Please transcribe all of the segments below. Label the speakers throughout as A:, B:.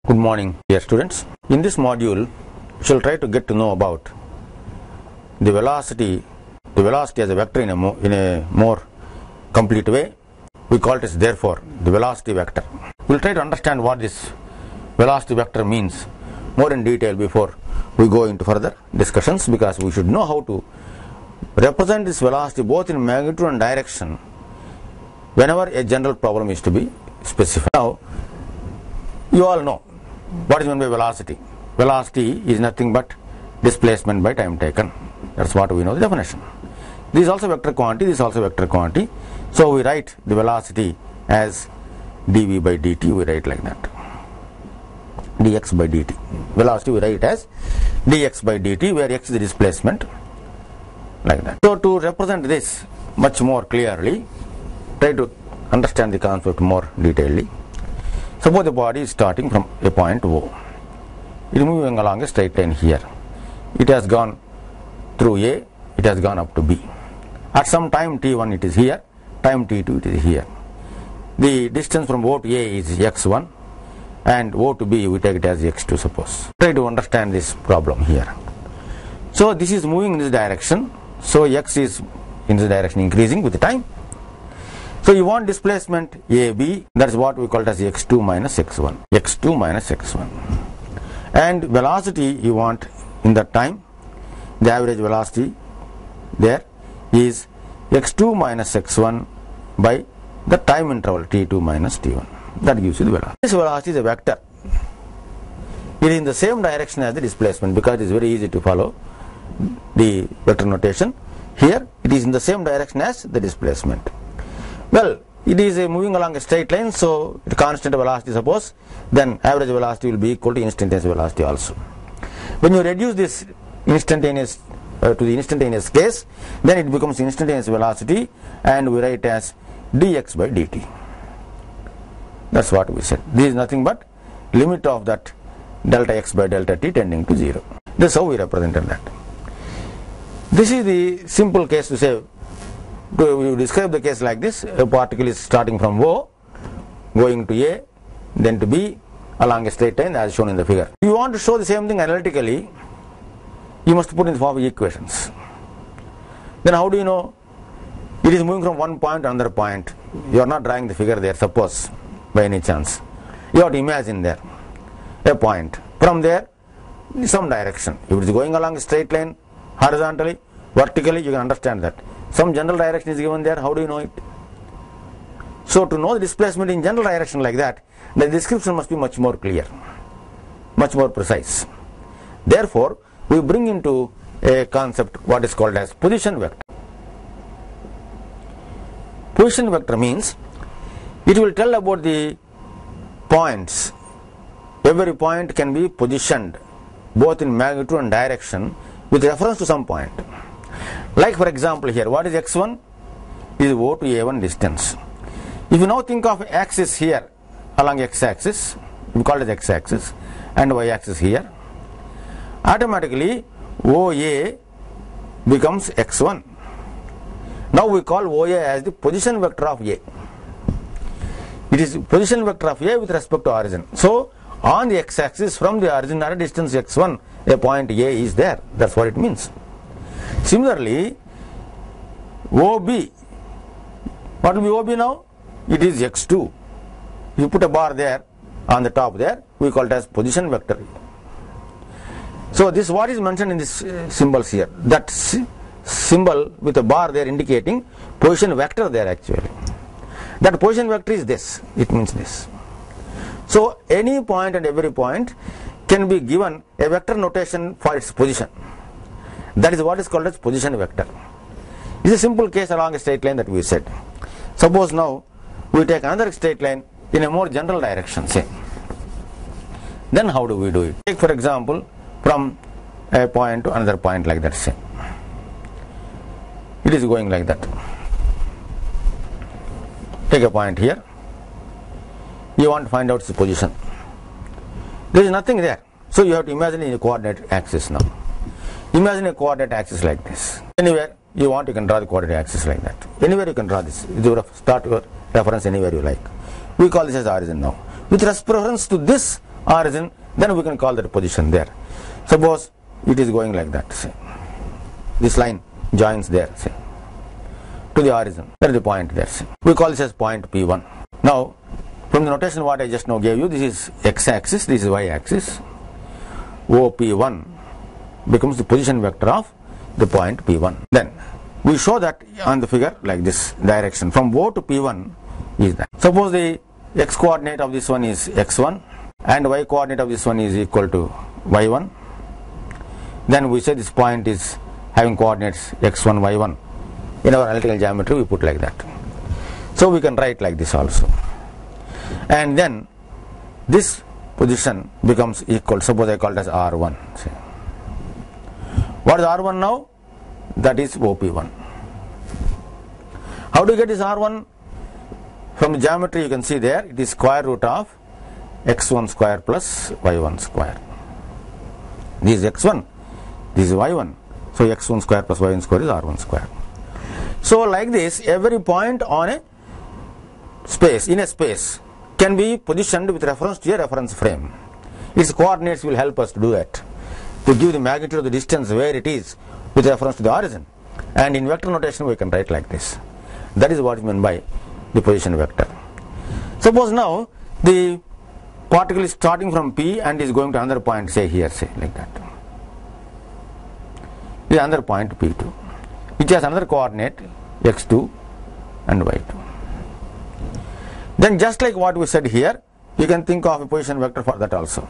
A: Good morning, dear students. In this module, we shall try to get to know about the velocity as a vector in a more complete way. We call it as therefore the velocity vector. We will try to understand what this velocity vector means more in detail before we go into further discussions, because we should know how to represent this velocity both in magnitude and direction whenever a general problem is to be specified. Now, you all know what is meant by velocity. Velocity is nothing but displacement by time taken. That's what we know the definition. This is also vector quantity, this is also vector quantity. So we write the velocity as dv by dt, we write like that. Dx by dt. Velocity we write as dx by dt, where x is the displacement, like that. So to represent this much more clearly, try to understand the concept more detailedly. Suppose the body is starting from a point O. It is moving along a straight line here. It has gone through A, it has gone up to B. At some time t1 it is here, time t2 it is here. The distance from O to A is x1 and O to B we take it as x2, suppose. Try to understand this problem here. So this is moving in this direction, so x is in this direction increasing with the time. So you want displacement AB, that is what we call it as x2 minus x1. x2 minus x1. And velocity you want in that time, the average velocity there is x2 minus x1 by the time interval t2 minus t1. That gives you the velocity. This velocity is a vector. It is in the same direction as the displacement, because it is very easy to follow the vector notation. Here it is in the same direction as the displacement. Well, it is moving along a straight line, so the constant velocity suppose, then average velocity will be equal to instantaneous velocity also. When you reduce this instantaneous to the instantaneous case, then it becomes instantaneous velocity, and we write as dx by dt. That's what we said. This is nothing but limit of that delta x by delta t tending to 0. This is how we represented that. This is the simple case to say. We describe the case like this: a particle is starting from O, going to A, then to B, along a straight line as shown in the figure. If you want to show the same thing analytically, you must put in the form of equations. Then how do you know it is moving from one point to another point? You are not drawing the figure there, suppose, by any chance. You have to imagine there a point. From there, some direction. If it is going along a straight line, horizontally, vertically, you can understand that. Some general direction is given there, how do you know it? So to know the displacement in general direction like that, the description must be much more clear, much more precise. Therefore, we bring into a concept what is called as position vector. Position vector means it will tell about the points. Every point can be positioned both in magnitude and direction with reference to some point. Like for example here, what is x1? Is O to A1 distance. If you now think of axis here along x-axis, we call it x-axis, and y-axis here, automatically OA becomes x1. Now we call OA as the position vector of A. It is position vector of A with respect to origin. So on the x-axis from the origin at a distance x1, a point A is there. That's what it means. Similarly, OB, what will be OB now? It is x2. You put a bar there on the top there, we call it as position vector. So this what is mentioned in this symbols here. That symbol with a bar there indicating position vector there actually. That position vector is this, it means this. So any point and every point can be given a vector notation for its position. That is what is called as position vector. This is a simple case along a straight line that we said. Suppose now we take another straight line in a more general direction, say. Then how do we do it? Take for example from a point to another point like that, say. It is going like that. Take a point here. You want to find out its position. There is nothing there. So you have to imagine in a coordinate axis now. Imagine a coordinate axis like this. Anywhere you want, you can draw the coordinate axis like that. Anywhere you can draw this. Start your reference anywhere you like. We call this as origin now. With reference to this origin, then we can call that position there. Suppose it is going like that, say. This line joins there, say, to the origin. That is the point there, say. We call this as point P1. Now, from the notation what I just now gave you, this is x-axis, this is y-axis. OP1 becomes the position vector of the point P1. Then, we show that on the figure like this direction. From O to P1 is that. Suppose the x coordinate of this one is x1 and y coordinate of this one is equal to y1. Then we say this point is having coordinates x1, y1. In our analytical geometry we put like that. So we can write like this also. And then this position becomes equal, suppose I call it as R1. Say. What is R1 now? That is OP1. How do you get this R1? From the geometry you can see there, it is square root of x1 square plus y1 square. This is x1, this is y1. So x1 square plus y1 square is R1 square. So like this, every point on a space, in a space, can be positioned with reference to a reference frame. Its coordinates will help us to do that, to give the magnitude of the distance where it is with reference to the origin. And in vector notation we can write like this. That is what is meant by the position vector. Suppose now the particle is starting from P and is going to another point, say here, say like that. This is another point P2, which has another coordinate x2 and y2. Then just like what we said here, you can think of a position vector for that also.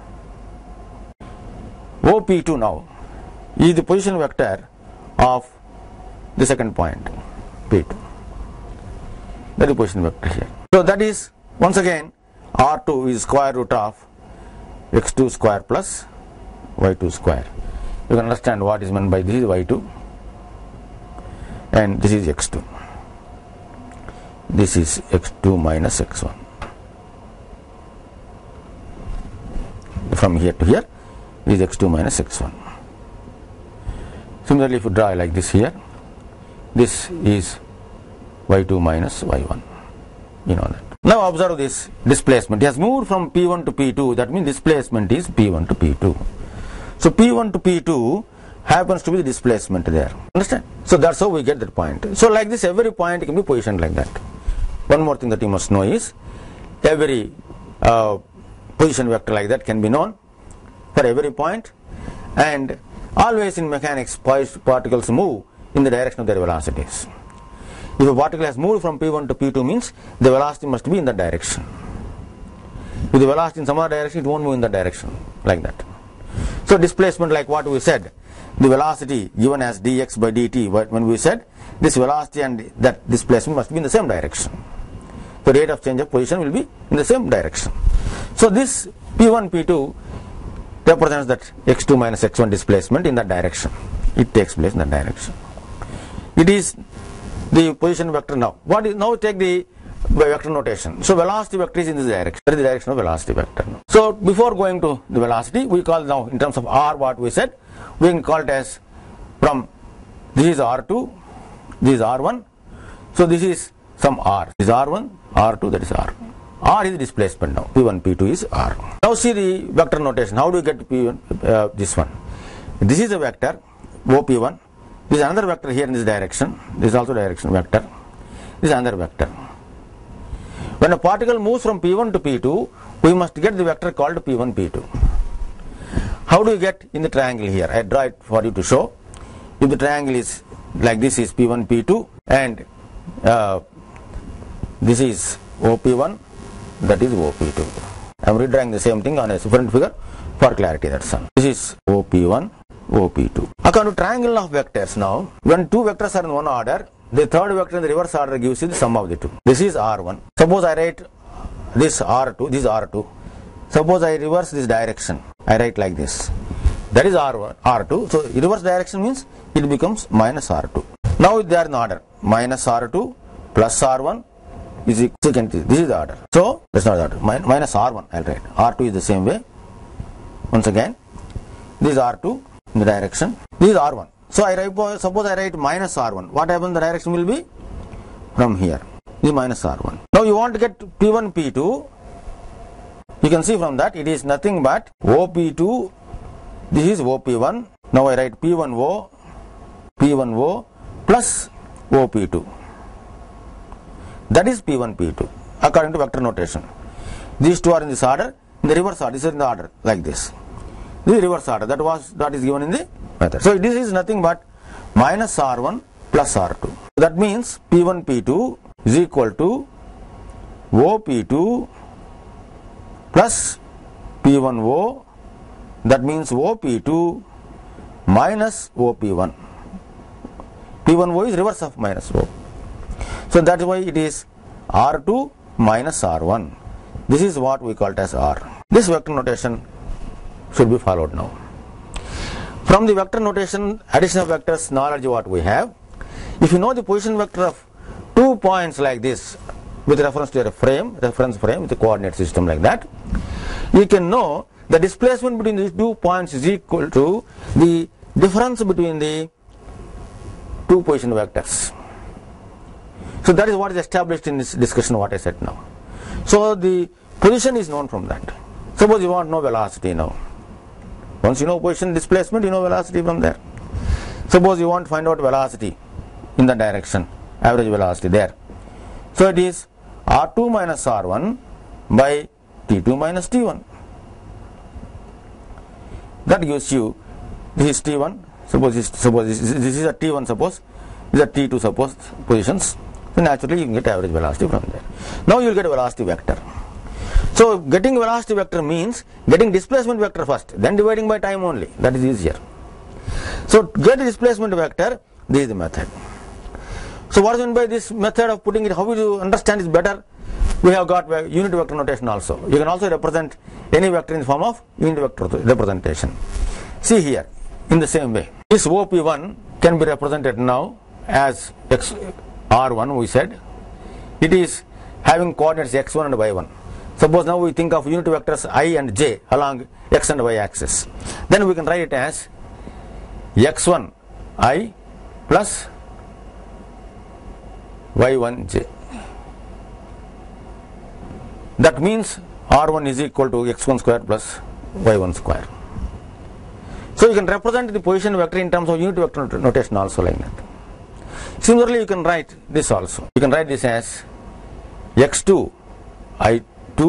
A: OP2 now is the position vector of the second point P2. That is the position vector here. So that is, once again, R2 is square root of x2 square plus y2 square. You can understand what is meant by this is y2 and this is x2. This is x2 minus x1. From here to here, this is x2 minus x1. Similarly, if you draw like this here, this is y2 minus y1. You know that. Now observe this displacement. It has moved from P1 to P2. That means displacement is P1 to P2. So P1 to P2 happens to be the displacement there. Understand? So that's how we get that point. So like this, every point can be positioned like that. One more thing that you must know is, every position vector like that can be known for every point, and always in mechanics particles move in the direction of their velocities. If a particle has moved from P1 to P2 means the velocity must be in that direction. If the velocity in some other direction, it won't move in that direction, like that. So displacement, like what we said, the velocity given as dx by dt, when we said this velocity and that displacement must be in the same direction. The rate of change of position will be in the same direction. So this P1, P2 represents that x2 minus x1 displacement in that direction. It takes place in that direction. It is the position vector now. Now take the vector notation. So velocity vector is in this direction. That is the direction of velocity vector. So before going to the velocity, we call now in terms of r what we said, we can call it as from this is R2, this is R1. So this is some R. This is R1, R2, that is R. R is the displacement now. P1, P2 is R. Now see the vector notation. How do you get P1, this one? This is a vector, OP1. This is another vector here in this direction. This is also direction vector. This is another vector. When a particle moves from P1 to P2, we must get the vector called P1, P2. How do you get in the triangle here? I draw it for you to show. If the triangle is like this, is P1, P2, and this is OP1, that is OP2. I am redrawing the same thing on a different figure for clarity, that's all. This is OP1, OP2. According to triangle of vectors now, when two vectors are in one order, the third vector in the reverse order gives you the sum of the two. This is R1. Suppose I write this R2, this is R2. Suppose I reverse this direction. I write like this. That is R1, R2. So reverse direction means it becomes minus R2. Now they are in order. Minus R2 plus R1 is equal to this is the order. So that's not the order. Minus R1 I'll write. R2 is the same way. Once again, this is R2 in the direction. This is R1. So suppose I write minus R1. What happens? The direction will be from here. This is minus R1. Now you want to get P1, P2. You can see from that it is nothing but OP2, this is OP1. Now I write P1O plus OP2. That is P1, P2 according to vector notation. These two are in this order, in the reverse order. This is in the order like this. This is reverse order. That is given in the method. So this is nothing but minus R1 plus R2. That means P1, P2 is equal to OP2 plus P1O. That means OP2 minus OP1. P1O is reverse of minus O. So that's why it is R2 minus R1. This is what we call it as R. This vector notation should be followed now. From the vector notation, addition of vectors knowledge what we have, if you know the position vector of 2 points like this with reference to a reference frame with a coordinate system like that, you can know the displacement between these 2 points is equal to the difference between the 2 position vectors. So that is what is established in this discussion what I said now. So the position is known from that. Suppose you want to know velocity now. Once you know position displacement, you know velocity from there. Suppose you want to find out velocity in the direction, average velocity there. So it is R2 minus R1 by T2 minus T1. That gives you, this is T1, suppose this is a T1, suppose this is a T2, suppose positions. So naturally you can get average velocity from there. Now you will get a velocity vector. So getting velocity vector means getting displacement vector first, then dividing by time only. That is easier. So get the displacement vector, this is the method. So what is meant by this method of putting it, how will you understand it better? We have got unit vector notation also. You can also represent any vector in the form of unit vector representation. See here, in the same way. This OP1 can be represented now as R1 we said. It is having coordinates x1 and y1. Suppose now we think of unit vectors I and j along x and y axis. Then we can write it as x1 I plus y1 j. That means R1 is equal to x1 square plus y1 square. So you can represent the position vector in terms of unit vector notation also like that. Similarly, you can write this also. You can write this as x2 I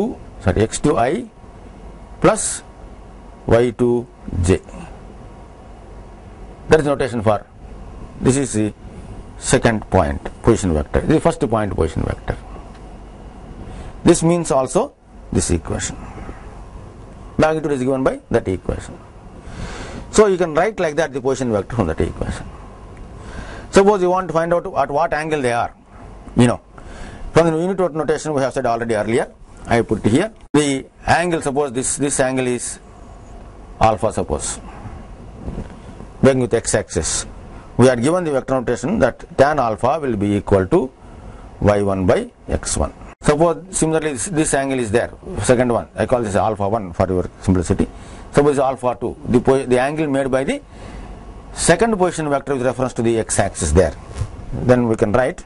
A: plus y2 j. That is notation for, this is the second point position vector. This is the first point position vector. This means also this equation. Magnitude is given by that equation. So you can write like that the position vector from that equation. Suppose you want to find out at what angle they are. You know, from the unit notation we have said already earlier. I put here the angle. Suppose this angle is alpha. Suppose being with x-axis, we are given the vector notation that tan alpha will be equal to y1 by x1. Suppose similarly this angle is there, second one, I call this alpha 1 for your simplicity. Suppose alpha 2, the angle made by the second position vector with reference to the x-axis there. Then we can write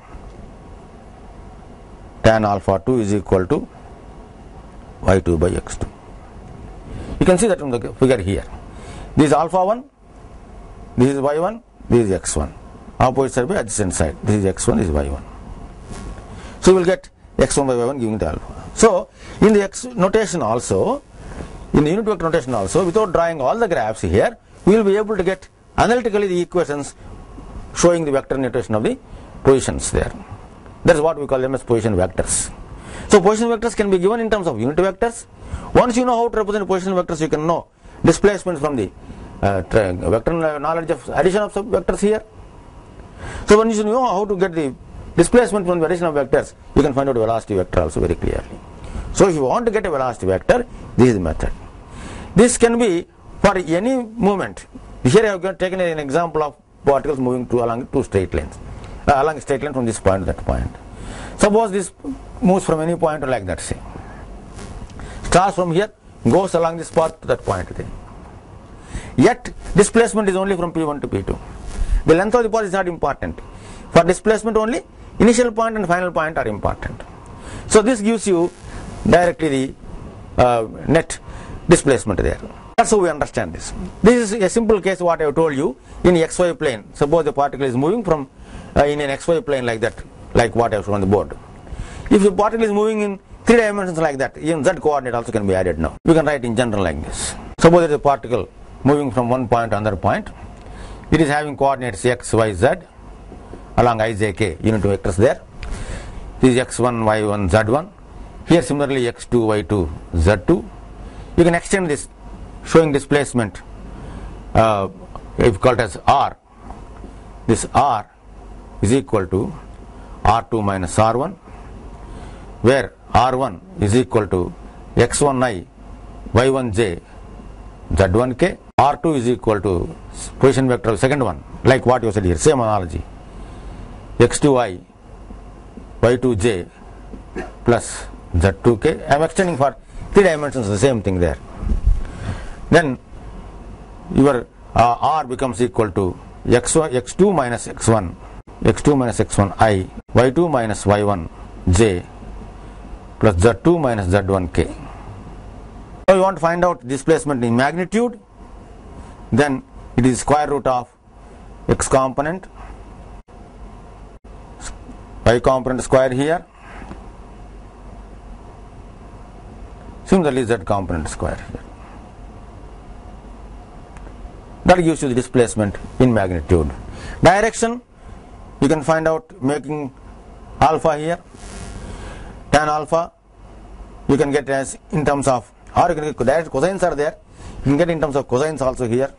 A: tan alpha 2 is equal to y2 by x2. You can see that from the figure here. This is alpha 1, this is y1, this is x1. Opposite side by adjacent side. This is x1, this is y1. So we will get x1 by y1 giving the alpha. So in the x notation also, in the unit vector notation also, without drawing all the graphs here, we will be able to get analytically the equations showing the vector notation of the positions there. That is what we call them as position vectors. So position vectors can be given in terms of unit vectors. Once you know how to represent position vectors, you can know displacements from the vector knowledge of addition of vectors here. So when you know how to get the displacement from the addition of vectors, you can find out velocity vector also very clearly. So if you want to get a velocity vector, this is the method. This can be for any movement. Here I have taken an example of particles moving along two straight lines, along a straight line from this point to that point. Suppose this moves from any point like that, say. Starts from here, goes along this path to that point there. Yet displacement is only from P1 to P2. The length of the path is not important. For displacement only, initial point and final point are important. So this gives you directly the net displacement there. That's how we understand this. This is a simple case what I have told you in xy plane. Suppose the particle is moving from in an xy plane like that, like what I have shown on the board. If the particle is moving in 3 dimensions like that, even z coordinate also can be added now. We can write in general like this. Suppose there is a particle moving from one point to another point. It is having coordinates x, y, z along ijk unit vectors there. This is x1, y1, z1. Here similarly x2, y2, z2. You can extend this showing displacement if called as r. This r is equal to r2 minus r1, where r1 is equal to x1i, y1j, z1k. r2 is equal to position vector of second one, like what you said here, same analogy, x2i, y2j plus z2k. I am extending for 3 dimensions, the same thing there. Then your r becomes equal to x2 minus x1, x2 minus x1i, y2 minus y1j plus z2 minus z1k. So you want to find out displacement in magnitude, then it is square root of x component, y component square here, similarly z component square here. That gives you the displacement in magnitude. Direction, you can find out making alpha here, tan alpha, you can get as in terms of, or you can get direct cosines are there, you can get in terms of cosines also here.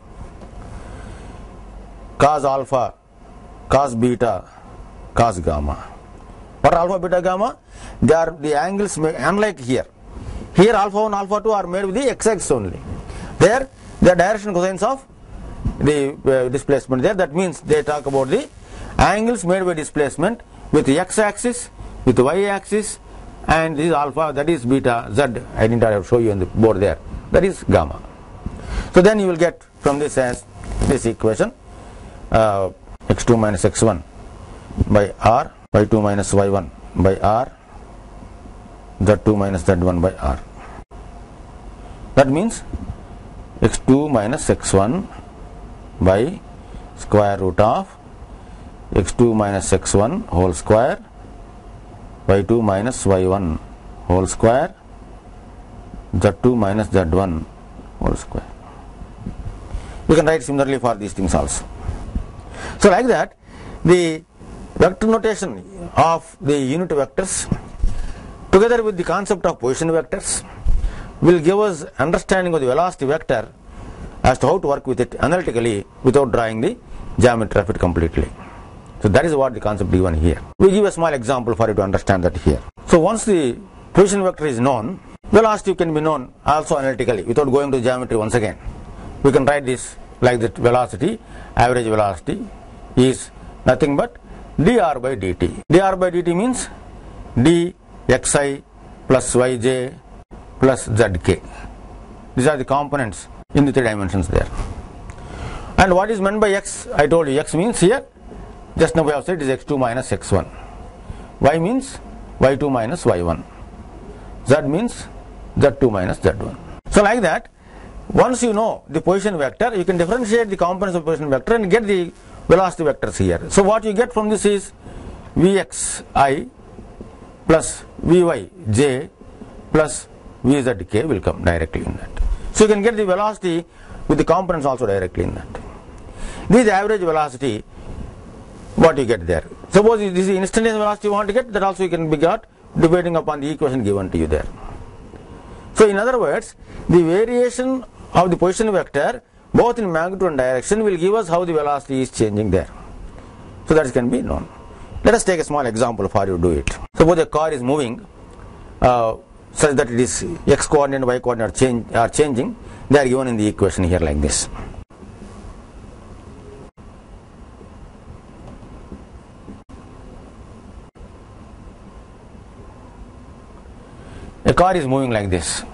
A: Cos alpha, cos beta, cos gamma. What are alpha, beta, gamma? They are the angles, unlike here. Here alpha 1, alpha 2 are made with the x-axis only. There, they are direction cosines of the displacement there. That means they talk about the angles made by displacement with the x-axis, with the y-axis, and this is alpha, that is beta, z. I didn't have to show you on the board there. That is gamma. So then you will get from this as this equation, x2 minus x1 by r, y2 minus y1 by r, z2 minus z1 by r. That means x2 minus x1 by square root of x2 minus x1 whole square, y2 minus y1 whole square, z2 minus z1 whole square. You can write similarly for these things also. So like that, the vector notation of the unit vectors together with the concept of position vectors will give us understanding of the velocity vector as to how to work with it analytically without drawing the geometry of it completely. So that is what the concept given here. We give a small example for you to understand that here. So once the position vector is known, velocity can be known also analytically without going to geometry once again. We can write this like that: velocity, average velocity is nothing but dr by dt. Dr by dt means dxi plus yj plus zk. These are the components in the 3 dimensions there. And what is meant by x? I told you x means here, just now we have said it is x2 minus x1. Y means y2 minus y1. Z means z2 minus z1. So like that, once you know the position vector, you can differentiate the components of position vector and get the velocity vectors here. So what you get from this is vxi plus vyj plus vzk will come directly in that. So you can get the velocity with the components also directly in that. This is the average velocity, what you get there. Suppose this is instantaneous velocity you want to get, that also you can be got depending upon the equation given to you there. So in other words, the variation of the position vector both in magnitude and direction will give us how the velocity is changing there. So that can be known. Let us take a small example for you to do it. Suppose a car is moving such that it is x coordinate and y coordinate are changing. They are given in the equation here like this. A car is moving like this.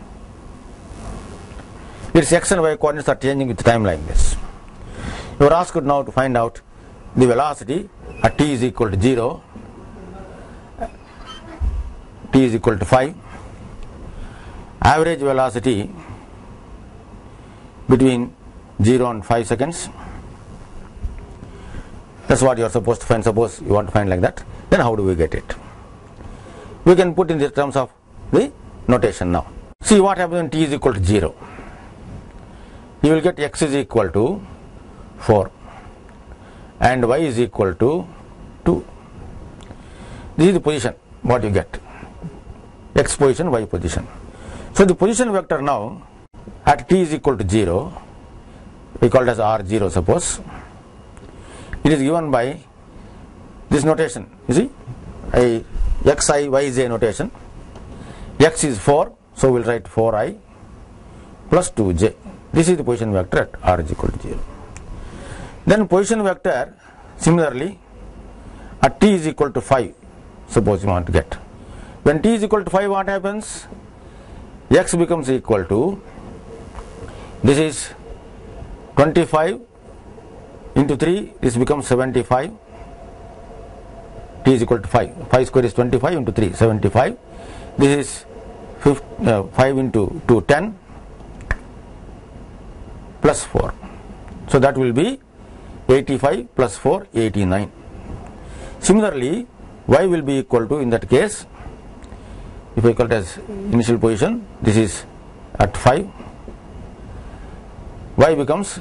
A: Its x and y coordinates are changing with time like this. You are asked now to find out the velocity at t is equal to 0, t is equal to 5, average velocity between 0 and 5 seconds. That's what you are supposed to find. Suppose you want to find like that, then how do we get it? We can put in the terms of the notation now. See what happens when t is equal to 0. You will get x is equal to 4 and y is equal to 2. This is the position what you get, x position, y position. So the position vector now at t is equal to 0, we call it as r0 suppose. It is given by this notation, you see, a xi yj notation. X is 4, so we will write 4i plus 2j. This is the position vector at r is equal to 0. Then position vector similarly at t is equal to 5, suppose you want to get. When t is equal to 5, what happens? X becomes equal to, this is 25 into 3, this becomes 75. T is equal to 5. 5 square is 25 into 3, 75. This is 5 into 2, 10 plus 4. So that will be 85 plus 4, 89. Similarly, y will be equal to, in that case, if I call it as initial position, this is at 5. Y becomes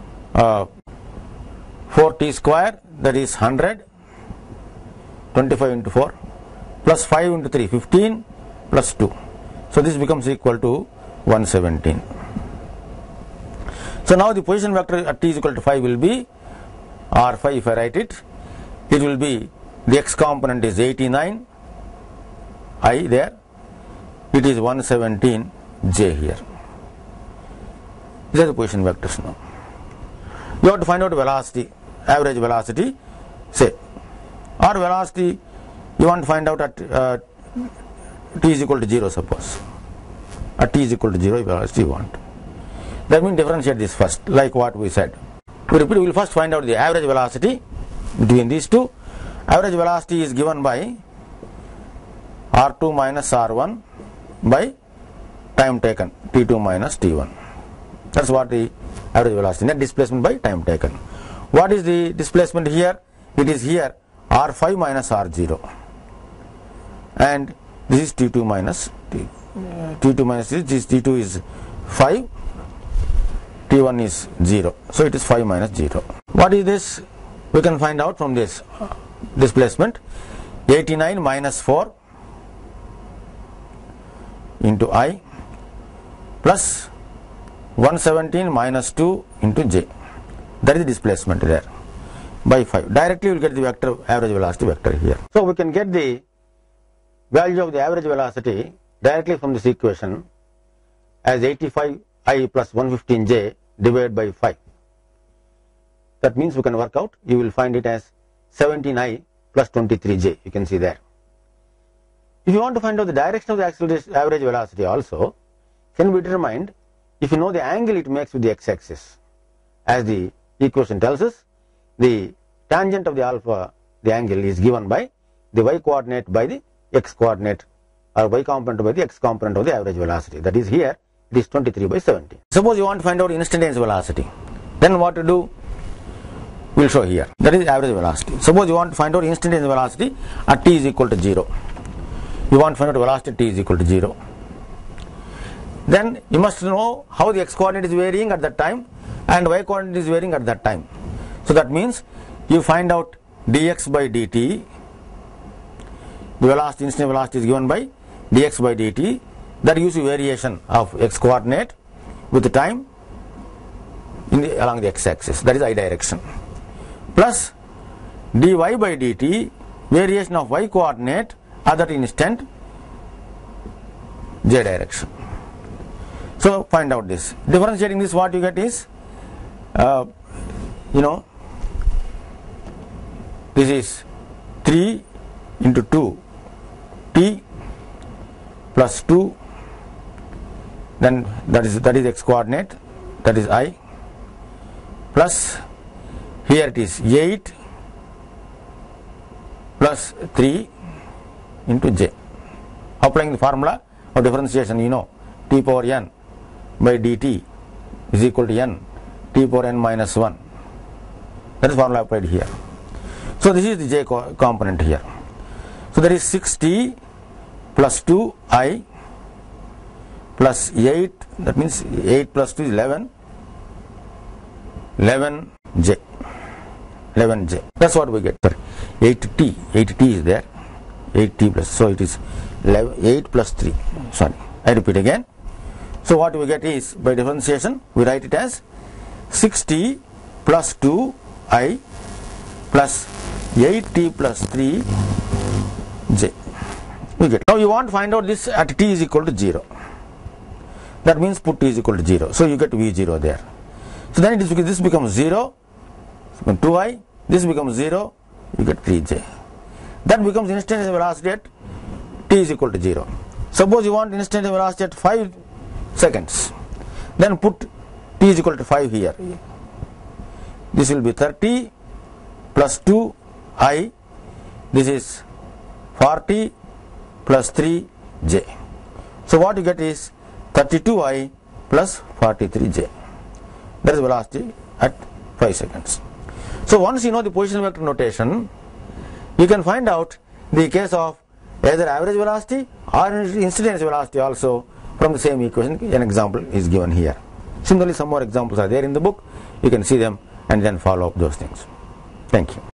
A: 4t square, that is 100, 25 into 4, plus 5 into 3, 15, plus 2. So this becomes equal to 117. So now the position vector at t is equal to 5 will be r5. If I write it, it will be, the x component is 89, I there, it is 117 j here. These are the position vectors now. You have to find out velocity, average velocity, say, or velocity you want to find out at t is equal to 0 suppose. At t is equal to 0 velocity you want. That means differentiate this first, like what we said. We repeat, we will first find out the average velocity between these two. Average velocity is given by r2 minus r1 by time taken, t2 minus t1. That's what the average velocity, net displacement by time taken. What is the displacement here? It is here r5 minus r0, and this is t2 minus t2 minus this t2 is 5, t1 is 0, so it is 5 minus 0. What is this? We can find out from this displacement, 89 minus 4 into I plus 117 minus 2 into j. That is the displacement there by 5. Directly we will get the vector, average velocity vector here. So we can get the value of the average velocity directly from this equation as 85i plus 115j divided by 5. That means we can work out, you will find it as 17i plus 23j, you can see there. If you want to find out the direction of the acceleration average velocity also, can be determined if you know the angle it makes with the x-axis. As the equation tells us, the tangent of the alpha, the angle is given by the y coordinate by the x coordinate, or y component by the x component of the average velocity. That is here, it is 23 by 17. Suppose you want to find out instantaneous velocity, then what to do? We will show here. That is average velocity. Suppose you want to find out instantaneous velocity at t is equal to 0. You want to find out velocity at t is equal to 0. Then you must know how the x coordinate is varying at that time and y coordinate is varying at that time. So that means you find out dx by dt, the velocity, instantaneous velocity is given by dx by dt, that gives you variation of x coordinate with the time in the, along the x-axis, that is I direction, plus dy by dt, variation of y coordinate at that instant j direction. So find out this. Differentiating this, what you get is, this is 3 into 2 t plus 2, then that is x coordinate, that is I, plus here it is 8 plus 3 into j. Applying the formula of differentiation, t power n by dt is equal to n t power n minus 1. That is formula applied here. So this is the j component here. So there is 6t plus 2I plus 8, that means 8 plus 2 is 11, 11j. That's what we get. 8t is there, 8t plus, so it is 8 plus 3. Sorry, I repeat again. So what we get is, by differentiation, we write it as 6t plus 2I plus 8t plus 3j. We get. Now you want to find out this at t is equal to 0. That means put t is equal to 0. So you get V0 there. So then this becomes 0, 2I, this becomes 0, you get 3j. That becomes instantaneous velocity at t is equal to 0. Suppose you want instantaneous velocity at 5 seconds. Then put t is equal to 5 here. This will be 30 plus 2I, this is 40 plus 3j. So what you get is 32I plus 43j. That is velocity at 5 seconds. So once you know the position vector notation, you can find out the case of either average velocity or instantaneous velocity also from the same equation. An example is given here. Similarly, some more examples are there in the book. You can see them and then follow up those things. Thank you.